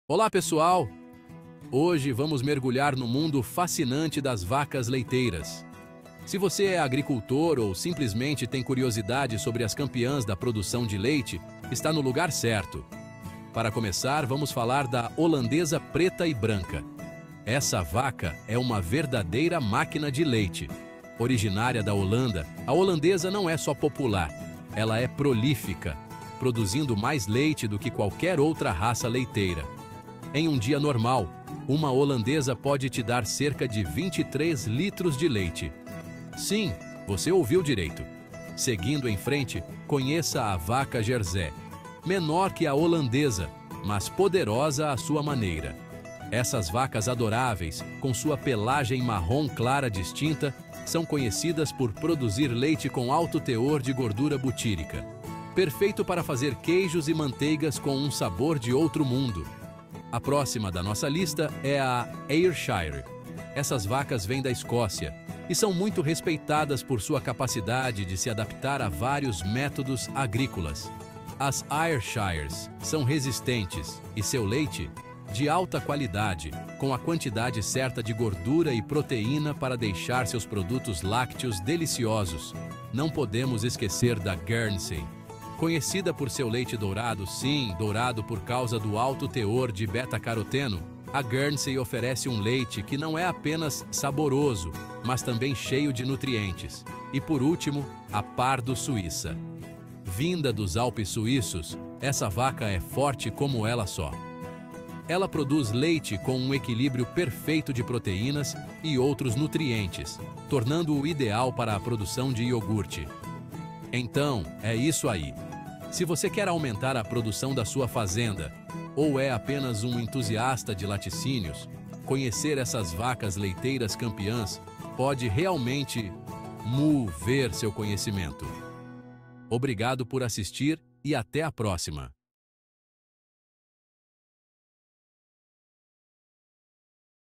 Olá, pessoal! Hoje vamos mergulhar no mundo fascinante das vacas leiteiras. Se você é agricultor ou simplesmente tem curiosidade sobre as campeãs da produção de leite, está no lugar certo. Para começar, vamos falar da holandesa preta e branca. Essa vaca é uma verdadeira máquina de leite. Originária da Holanda, a holandesa não é só popular, ela é prolífica, produzindo mais leite do que qualquer outra raça leiteira. Em um dia normal, uma holandesa pode te dar cerca de 23 litros de leite. Sim, você ouviu direito. Seguindo em frente, conheça a vaca Jersey. Menor que a holandesa, mas poderosa à sua maneira. Essas vacas adoráveis, com sua pelagem marrom clara distinta, são conhecidas por produzir leite com alto teor de gordura butírica. Perfeito para fazer queijos e manteigas com um sabor de outro mundo. A próxima da nossa lista é a Ayrshire. Essas vacas vêm da Escócia e são muito respeitadas por sua capacidade de se adaptar a vários métodos agrícolas. As Ayrshires são resistentes e seu leite, de alta qualidade, com a quantidade certa de gordura e proteína para deixar seus produtos lácteos deliciosos. Não podemos esquecer da Guernsey. Conhecida por seu leite dourado, sim, dourado por causa do alto teor de beta-caroteno, a Guernsey oferece um leite que não é apenas saboroso, mas também cheio de nutrientes. E por último, a Pardo Suíça. Vinda dos Alpes suíços, essa vaca é forte como ela só. Ela produz leite com um equilíbrio perfeito de proteínas e outros nutrientes, tornando-o ideal para a produção de iogurte. Então, é isso aí. Se você quer aumentar a produção da sua fazenda, ou é apenas um entusiasta de laticínios, conhecer essas vacas leiteiras campeãs pode realmente mover seu conhecimento. Obrigado por assistir e até a próxima!